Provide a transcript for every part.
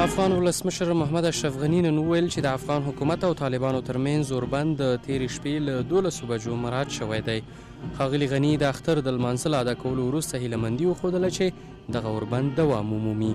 افغان ولسمشر محمد اشرف غني نن وویل چې د افغان حکومت او طالبانو ترمنځ اوربند د تېرې شپې له 12 بجو مراعات شوی دی. ښاغلي غني د اختر د لمانځه له ادا کولو وروسته هیلهمندي وښودله چې دغه اوربند دوام ومومي.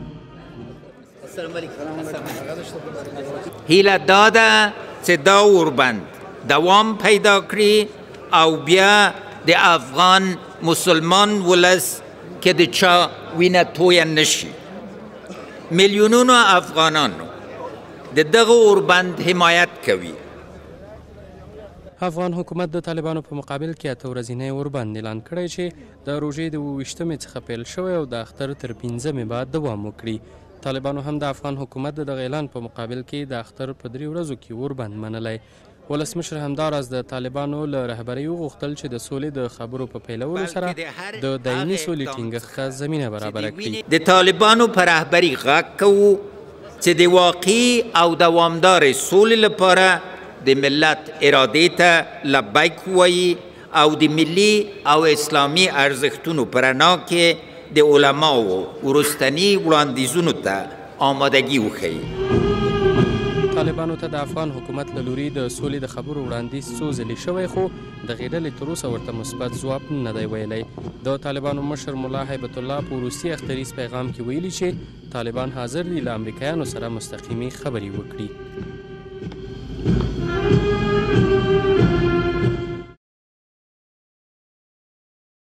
هیله دا ده چې دا اوربند دوام پیدا کړي او بیا د افغان مسلمان ولس که د چا وینه تویه نشي. میلیونونو افغانانو د دغه اوربند حمایت کوي. افغان حکومت د طالبانو په مقابل کې 8 ورځنی اوربند اعلان کړی چې د روژې د 28مې څخه پیل شوی او د اختر تر 15مې بعد دوام وکړي. طالبانو هم د افغان حکومت د دغه اعلان په مقابل کې د اختر په 3 ورځو کې اوربند منلی. ولسمشر همداراز د طالبانو له رهبرۍ وغوښتل چې د سولې د خبرو په پیلولو سره د دایمي سولې ټینګښت ته زمینه برابره کړي. د طالبانو په رهبرۍ غږ کوو چې د واقعي او دوامدار سولې لپاره د ملت ارادې ته لبیک ووایي او د ملي او اسلامي ارزښتونو په رڼا کې د علماو وروستني وړاندیزونو ته آمادګي وښیي. طالبانو ته د افغان حکومت له لوري د سولې د خبرو وړاندیز څو ځلې شوی خو دغې ډلې تراوسه ورته مثبت ځواب نه دی ویلی. د طالبانو مشر ملا هیبت الله په وروستي اختریز پیغام کې ویلي چې طالبان حاضر دي له امریکایانو سره مستقیمې خبرې وکړي.